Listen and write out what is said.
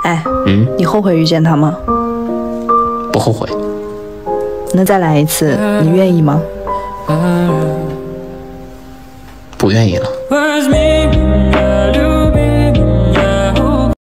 哎，你后悔遇见他吗？ 不后悔。 那再来一次，你愿意吗？ 不愿意了。